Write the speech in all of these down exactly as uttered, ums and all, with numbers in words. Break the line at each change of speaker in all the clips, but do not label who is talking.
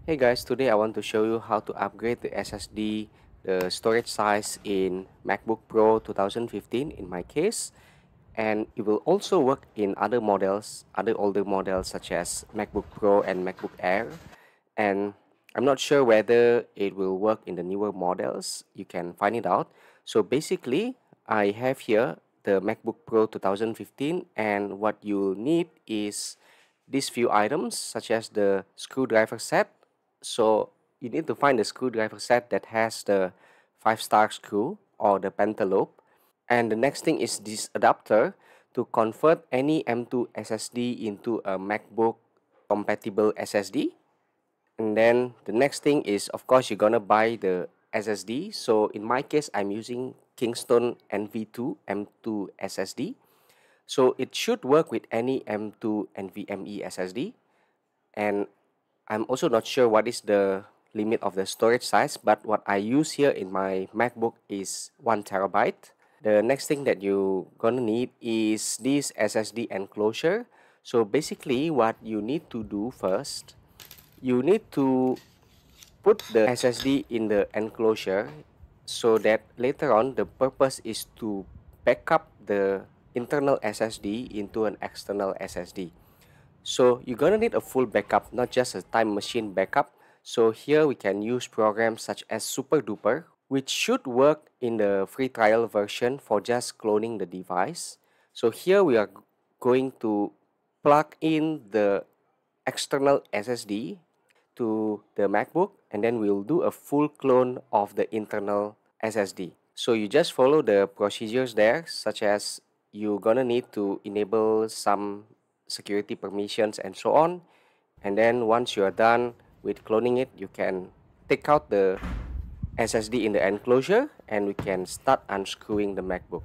Hey guys, today I want to show you how to upgrade the S S D, the storage size in MacBook Pro twenty fifteen in my case, and it will also work in other models, other older models such as MacBook Pro and MacBook Air, and I'm not sure whether it will work in the newer models. You can find it out. So basically, I have here the MacBook Pro twenty fifteen, and what you'll need is these few items such as the screwdriver set. So you need to find the screwdriver set that has the five star screw or the pentalobe. And the next thing is this adapter to convert any M two S S D into a MacBook compatible S S D. And then the next thing is, of course, you're gonna buy the S S D. So in my case, I'm using Kingston N V two M dot two S S D. So it should work with any M dot two NVMe S S D. And I'm also not sure what is the limit of the storage size, but what I use here in my MacBook is one terabyte. The next thing that you're gonna need is this S S D enclosure. So basically what you need to do first, you need to put the S S D in the enclosure so that later on the purpose is to back up the internal S S D into an external S S D. So you're gonna need a full backup, not just a time machine backup. So here we can use programs such as SuperDuper, which should work in the free trial version for just cloning the device. So here we are going to plug in the external S S D to the MacBook, and then we'll do a full clone of the internal S S D. So you just follow the procedures there, such as you're gonna need to enable some security permissions and so on. And then once you are done with cloning it, you can take out the S S D in the enclosure and we can start unscrewing the MacBook.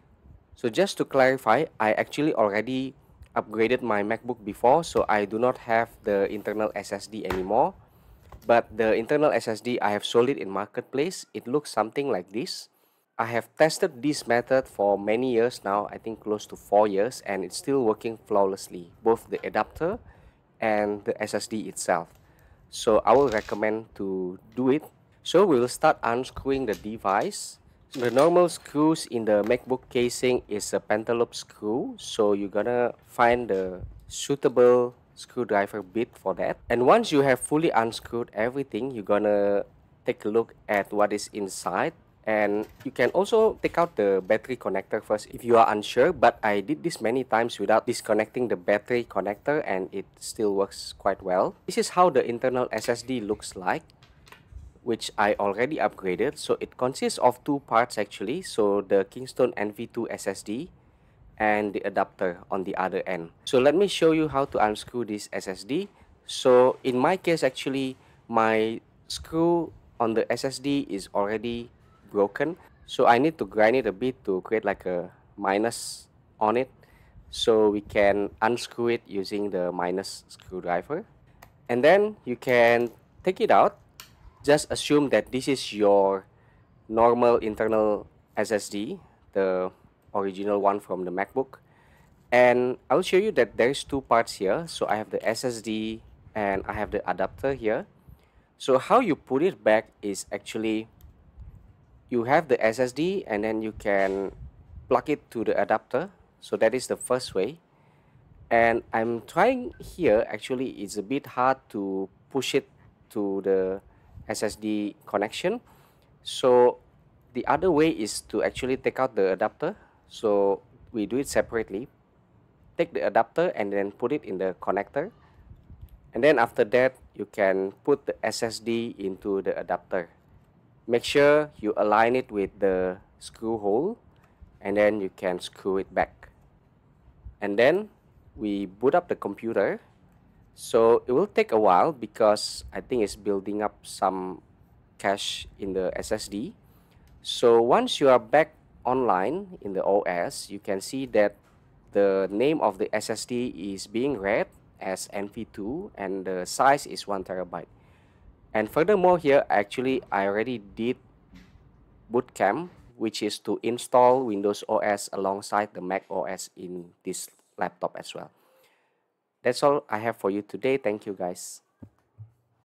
So just to clarify, I actually already upgraded my MacBook before, so I do not have the internal S S D anymore. But the internal S S D, I have sold it in Marketplace. It looks something like this. I have tested this method for many years now, I think close to four years, and it's still working flawlessly, both the adapter and the S S D itself. So I will recommend to do it. So we will start unscrewing the device. The normal screws in the MacBook casing is a pentalobe screw, so you're gonna find the suitable screwdriver bit for that. And once you have fully unscrewed everything, you're gonna take a look at what is inside. And you can also take out the battery connector first if you are unsure, but I did this many times without disconnecting the battery connector and it still works quite well. This is how the internal S S D looks like, which I already upgraded. So it consists of two parts actually, so the Kingston N V two S S D and the adapter on the other end. So let me show you how to unscrew this S S D. So in my case actually, my screw on the S S D is already broken, so I need to grind it a bit to create like a minus on it, so we can unscrew it using the minus screwdriver. And then you can take it out. Just assume that this is your normal internal S S D, the original one from the MacBook, and I'll show you that there's two parts here. So I have the S S D and I have the adapter here. So how you put it back is actually you have the S S D and then you can plug it to the adapter. So that is the first way. And I'm trying here, actually it's a bit hard to push it to the S S D connection. So the other way is to actually take out the adapter. So we do it separately. Take the adapter and then put it in the connector. And then after that, you can put the S S D into the adapter. Make sure you align it with the screw hole and then you can screw it back. And then we boot up the computer. So it will take a while because I think it's building up some cache in the S S D. So once you are back online in the O S, you can see that the name of the S S D is being read as N V two and the size is one terabyte. And furthermore here, actually, I already did bootcamp, which is to install Windows O S alongside the Mac O S in this laptop as well. That's all I have for you today. Thank you guys.